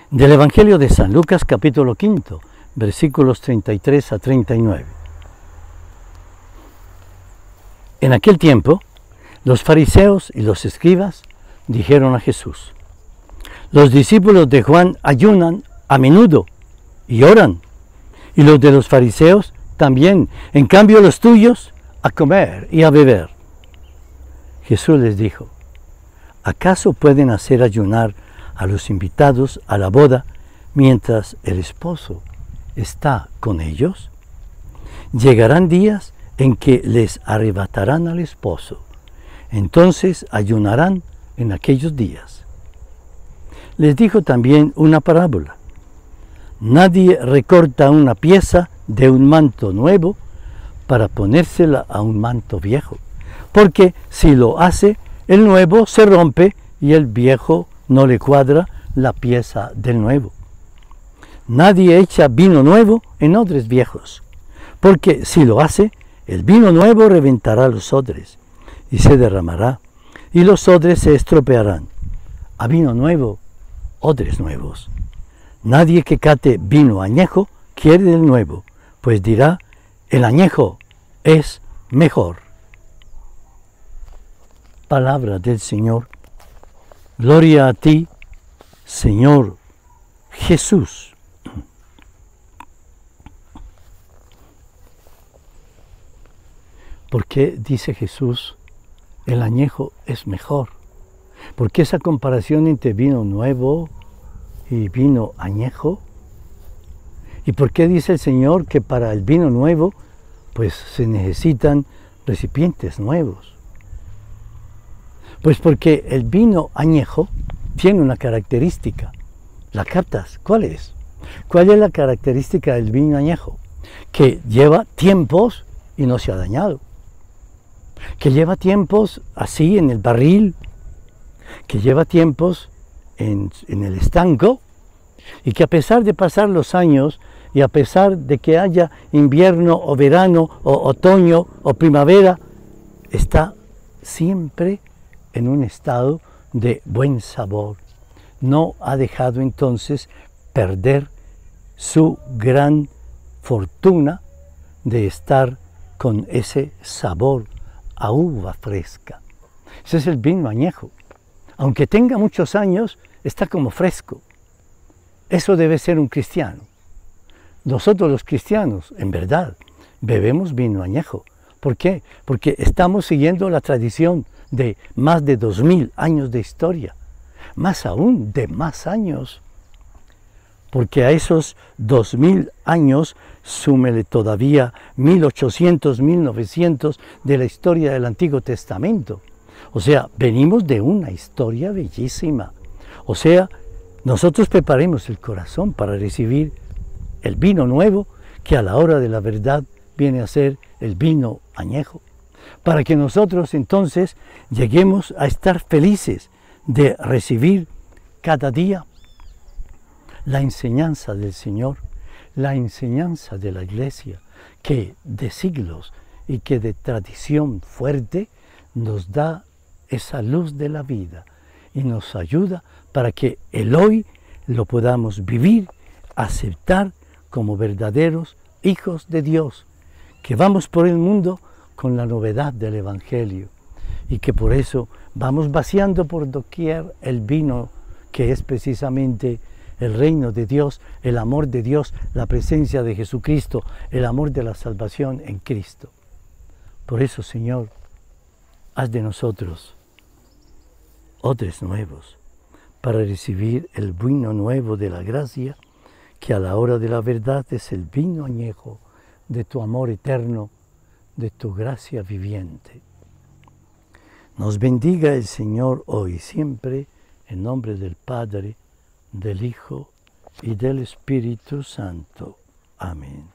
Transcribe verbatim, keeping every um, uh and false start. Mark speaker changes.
Speaker 1: Del Evangelio de San Lucas, capítulo quinto, versículos treinta y tres a treinta y nueve. En aquel tiempo, los fariseos y los escribas dijeron a Jesús: los discípulos de Juan ayunan a menudo y oran, y los de los fariseos también, en cambio los tuyos a comer y a beber. Jesús les dijo: ¿acaso pueden hacer ayunar a los invitados a la boda mientras el esposo está con ellos? Llegarán días en que les arrebatarán al esposo, entonces ayunarán en aquellos días. Les dijo también una parábola: nadie recorta una pieza de un manto nuevo para ponérsela a un manto viejo, porque si lo hace, el nuevo se rompe y el viejo no le cuadra la pieza del nuevo. Nadie echa vino nuevo en odres viejos, porque si lo hace, el vino nuevo reventará los odres y se derramará, y los odres se estropearán. A vino nuevo, odres nuevos. Nadie que cate vino añejo quiere el nuevo, pues dirá: el añejo es mejor. Palabra del Señor. Gloria a ti, Señor Jesús. ¿Por qué dice Jesús el añejo es mejor? ¿Por qué esa comparación entre vino nuevo y vino añejo? ¿Y por qué dice el Señor que para el vino nuevo pues se necesitan recipientes nuevos? Pues porque el vino añejo tiene una característica. ¿La captas? ¿Cuál es? ¿Cuál es la característica del vino añejo? Que lleva tiempos y no se ha dañado. Que lleva tiempos así en el barril, que lleva tiempos en, en el estanco, y que a pesar de pasar los años y a pesar de que haya invierno o verano o otoño o primavera, está siempre en un estado de buen sabor. No ha dejado entonces perder su gran fortuna de estar con ese sabor a uva fresca. Ese es el vino añejo. Aunque tenga muchos años, está como fresco. Eso debe ser un cristiano. Nosotros los cristianos, en verdad, bebemos vino añejo. ¿Por qué? Porque estamos siguiendo la tradición de más de dos mil años de historia, más aún de más años, porque a esos dos mil años súmele todavía mil ochocientos, mil novecientos de la historia del Antiguo Testamento. O sea, venimos de una historia bellísima. O sea, nosotros preparemos el corazón para recibir el vino nuevo, que a la hora de la verdad viene a ser el vino añejo, para que nosotros entonces lleguemos a estar felices de recibir cada día la enseñanza del Señor, la enseñanza de la Iglesia, que de siglos y que de tradición fuerte nos da esa luz de la vida y nos ayuda para que el hoy lo podamos vivir, aceptar como verdaderos hijos de Dios, que vamos por el mundo con la novedad del Evangelio y que por eso vamos vaciando por doquier el vino que es precisamente el reino de Dios, el amor de Dios, la presencia de Jesucristo, el amor de la salvación en Cristo. Por eso, Señor, haz de nosotros odres nuevos para recibir el vino nuevo de la gracia, que a la hora de la verdad es el vino añejo de tu amor eterno, de tu gracia viviente. Nos bendiga el Señor hoy y siempre, en nombre del Padre, del Hijo y del Espíritu Santo. Amén.